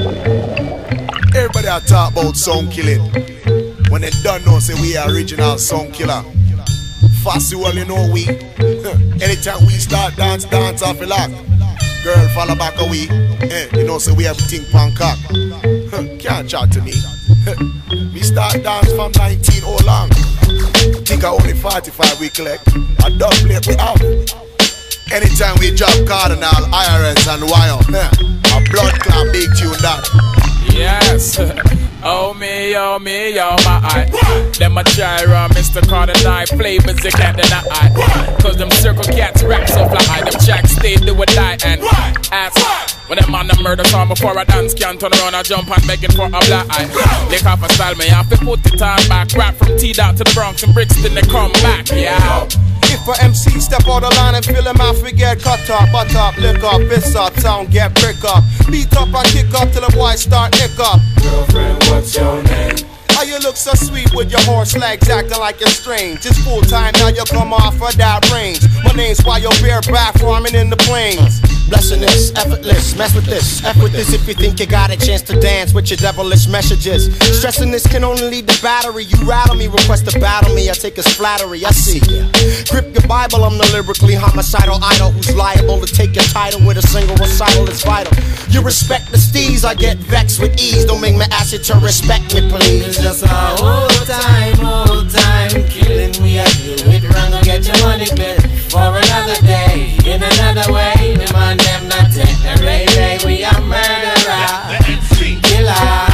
Everybody a talk about sound killing. When they don't know, say we are original sound killer. Fast well, you know we. Anytime we start dance off the lock. Girl follow back away. You know, say we have ting pan cock. Can't chat to me. We start dance from 19 all long. Think I only 45 we collect. A dub plate we have. Anytime we drop Cardinal, IRS and Wire, a blood clot big tune that. Yes. Oh me, my eye. Them a try run Mr. Cardinal flavors you can't deny. Cause them circle cats rap so fly. Them jacks stay do or die and ask. When them on the murder song before a dance can turn around and jump and begging for a black eye. Lick off a style me have to put it on back. Rap from T-Dot to the Bronx and Brixton they come back. Yeah. If a MC step out the line and feel him out, we get cut up, butt up, lick up, fist up, sound get brick up, beat up and kick up till the boys start nick up. Girlfriend, what's your name? How you look so sweet with your horse legs acting like you're strange. It's full time now you come off of that range. My name's why you're bareback farming in the plains. Blessing this, effortless, mess with this, F with this if you think you got a chance to dance with your devilish messages. Stressing this can only lead to battery. You rattle me, request to battle me, I take as flattery, I see ya. Grip your Bible, I'm the lyrically homicidal idol who's liable to take your title with a single recital that's vital. You respect the steez, I get vexed with ease. Don't make me ask you to respect me, please. It's just a old time killing. We have to do it wrong, go get your money back for another day, in another way. The man them not take the ray, we are murderer, killer.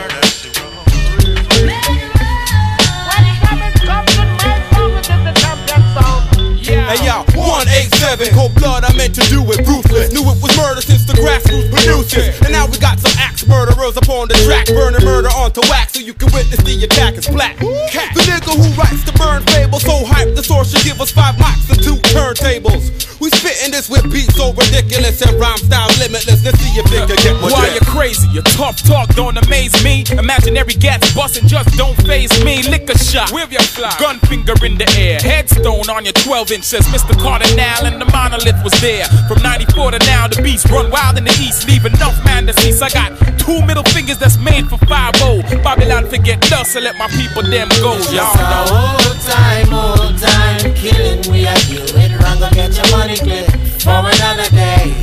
Hey yo, 187, cold blood, I meant to do it ruthless. Knew it was murder since the grassroots produces. And now we got some axe murderers up on the track, burning murder onto wax so you can witness the attack is black. The nigga who writes the burn fable, so hype the source should give us 5 mics and 2 turntables. We spitting this with beats so ridiculous and rhyme style limitless. Let's see if they can get more. Why you crazy? Your tough talk don't amaze me. Imaginary gats busting just don't phase me. Lick a shot, wave your fly, gun finger in the air, headstone on your 12-inch says Mr. Cardinal and the monolith was there. From 94 to now the beats run wild in the east, leave enough man to cease. I got 2 middle fingers that's made for 5-0. Babylon forget dust, so let my people them go. Y'all know old time killing. We are do it wrong, go get your money clear for another day,